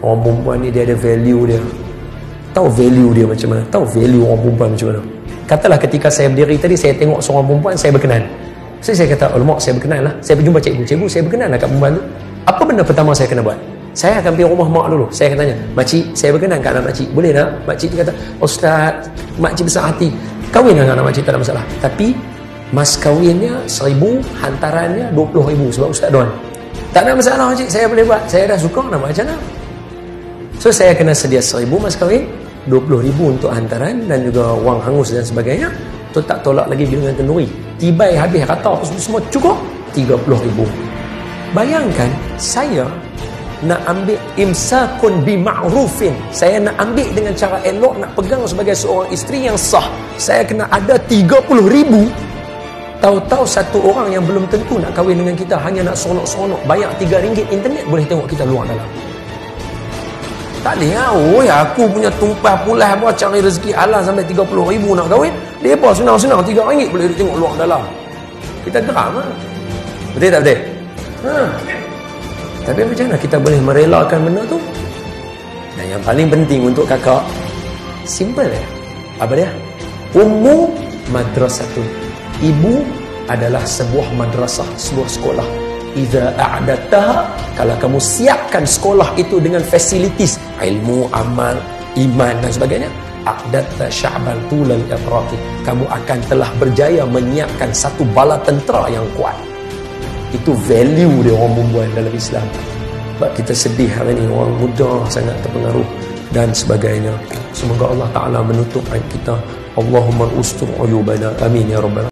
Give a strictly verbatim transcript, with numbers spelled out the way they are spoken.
orang perempuan ni dia ada value dia. Tahu value dia macam mana? Tahu value orang perempuan macam mana? Katalah ketika saya berdiri tadi, saya tengok seorang perempuan, saya berkenan. So saya kata, alamak, saya berkenan lah. Saya berjumpa cikgu, cikgu saya berkenan lah kat perempuan tu. Apa benda pertama saya kena buat? Saya akan pergi rumah mak dulu. Saya akan tanya, makcik, saya berkenan kat anak makcik. Boleh tak? Makcik tu kata, Ustaz, makcik besar hati. Kahwin dengan anak makcik, tak ada masalah. Tapi mas kahwinnya seribu, hantarannya dua puluh ribu sebab Ustaz Don. Tak ada masalah makcik, saya boleh buat. Saya dah suka nak macam mana. So saya kena sedia seribu mas kahwin, dua puluh ribu untuk hantaran dan juga wang hangus dan sebagainya. Tu tak tolak lagi dengan kenduri. Tibai habis rata apa semua cukup tiga puluh ribu. Bayangkan saya nak ambil imsakun bima'rufin. Saya nak ambil dengan cara elok, nak pegang sebagai seorang isteri yang sah. Saya kena ada tiga puluh ribu. Tahu-tahu satu orang yang belum tentu nak kahwin dengan kita, hanya nak seronok-seronok, bayar tiga ringgit internet, boleh tengok kita luar dalam. Tak boleh lah. Oi, aku punya tumpah pulas buat cari rezeki halal sampai tiga puluh ribu nak kahwin. Dia apa senang-senang tiga ringgit boleh tengok luar dalam. Kita geram lah. Betul tak betul? Ha. Tapi macam mana kita boleh merelakan benda tu? Dan yang paling penting untuk kakak, simple ya. Apa dia? Ummu madrasatun. Ibu adalah sebuah madrasah, sebuah sekolah. Iza a'dataha, kalau kamu siapkan sekolah itu dengan fasilitis, ilmu, amal, iman dan sebagainya, a'datta sya'ban tulal iqraqi, kamu akan telah berjaya menyiapkan satu bala tentera yang kuat. Itu value dia orang perempuan dalam Islam. Sebab kita sedih hari ini, orang muda sangat terpengaruh dan sebagainya. Semoga Allah Ta'ala menutup aib kita. Allahumma ustur uyubana, amin ya rabbal